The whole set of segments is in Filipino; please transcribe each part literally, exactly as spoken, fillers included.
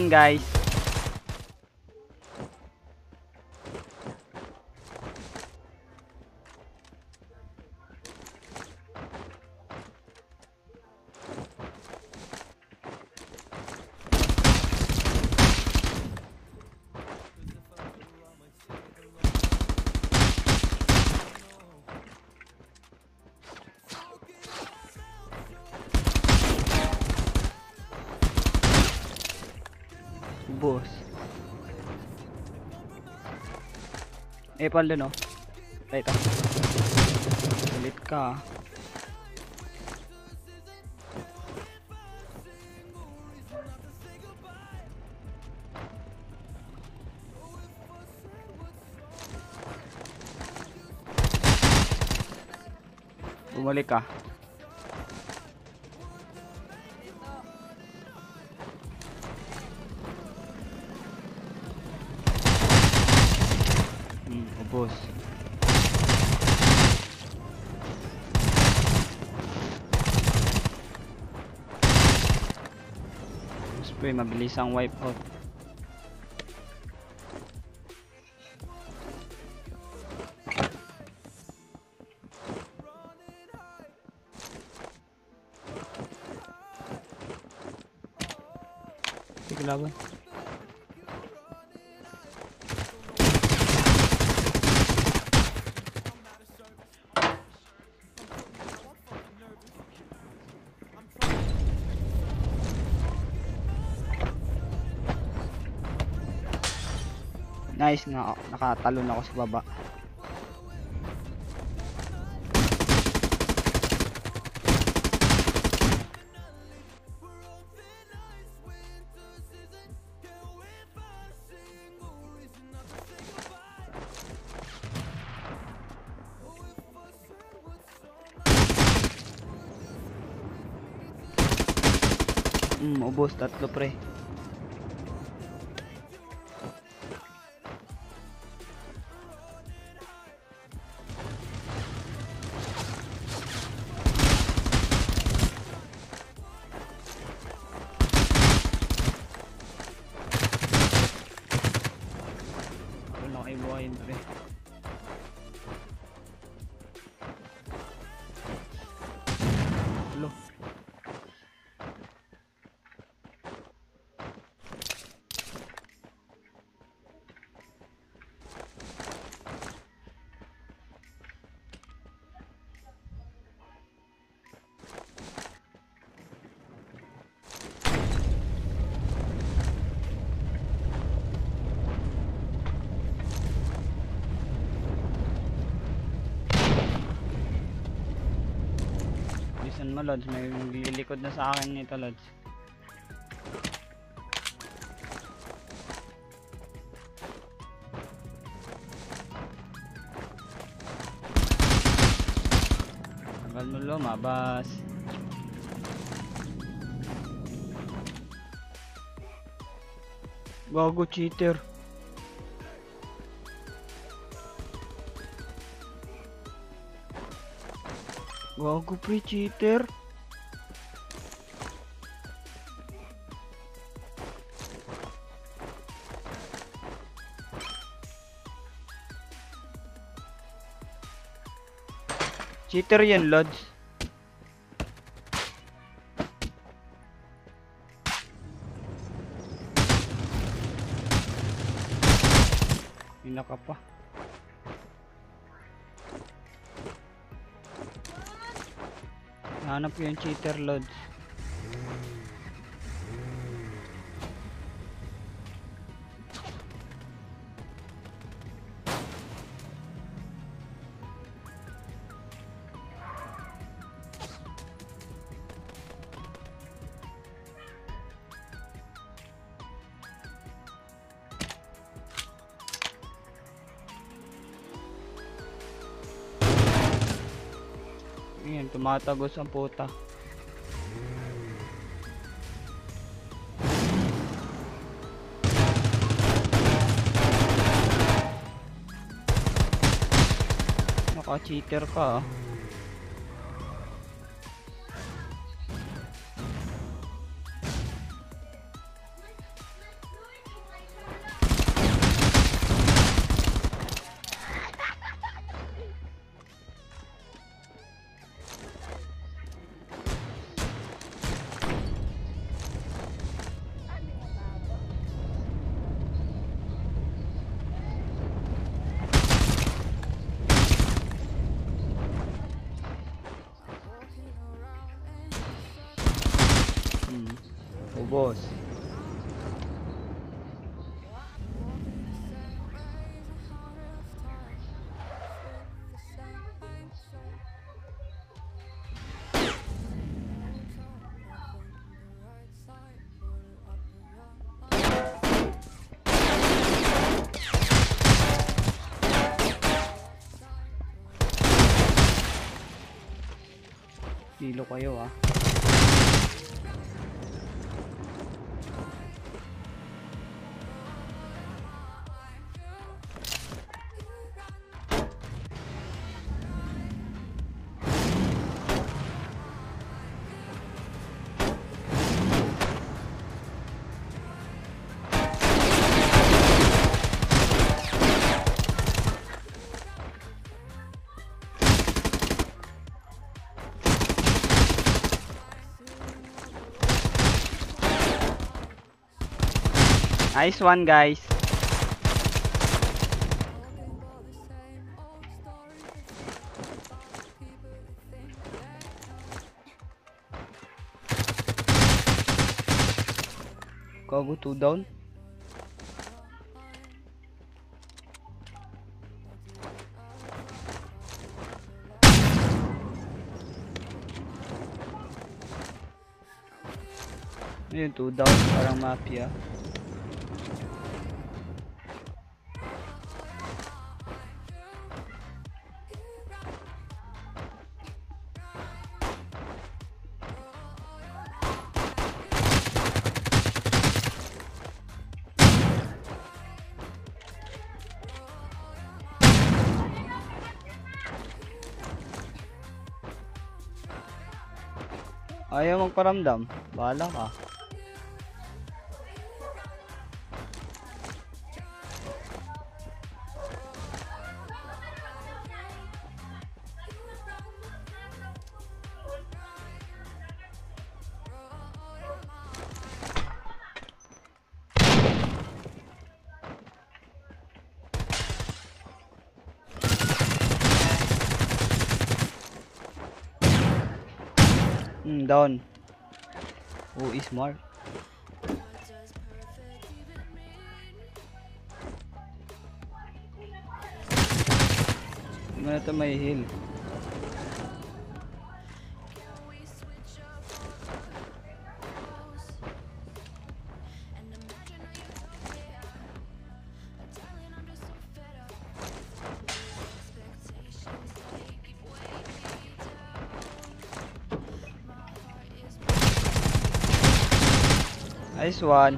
yan guys. Boss. Eh, pala no? Ito. Ulit ka. Bumalik ka. Hmm, ubos. Spray, mabilis ang wipe out. Sige laban. Nice nga, nakatalon ako sa baba. Hmm, ubos tatlo pre. Buhayin pre. Hello. Mo Lods, may lilikod na sa akin nito Lods. Tagal mo lumabas. Gago cheater. Gago pre cheater. Cheater yan Lods. Inaka pa. Hanap yung cheater Lods. Ayan, tumatagos ang puta. Naka-cheater ka ah. boss. Kilo kayo ah. Nice one, guys. Go two down. Ayun, two down, parang mafia. Ayaw magparamdam, bahala ka. Hmm, down. Who is smart? Ano ito may heal? Nice one.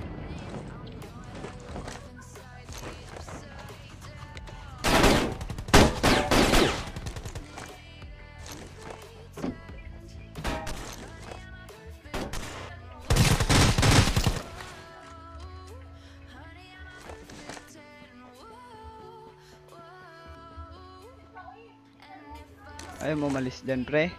Ayaw mo malis din, pre.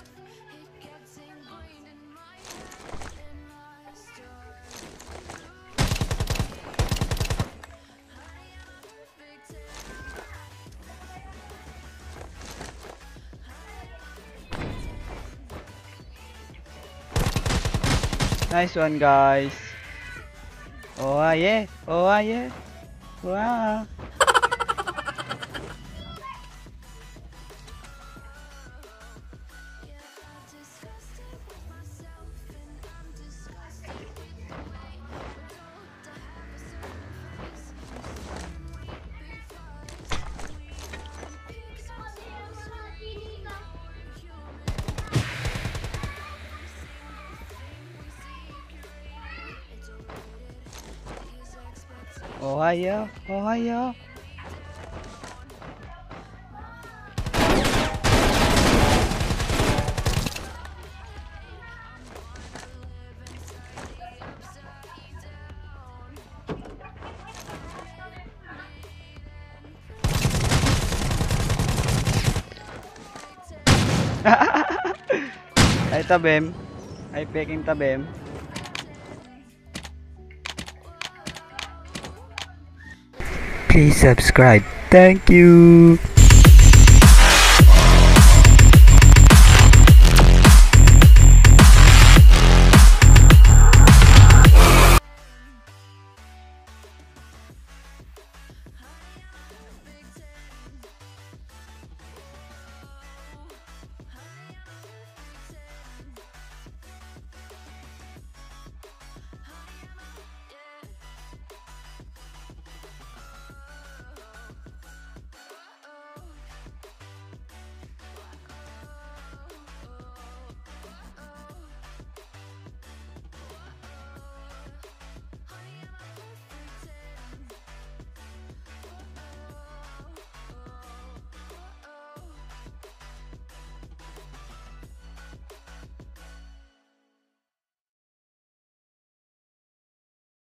Nice one, guys. Oh yeah, oh yeah. Wow. Ohio, Ohio. Ay tabem, ay peking tabem. Please subscribe. Thank you.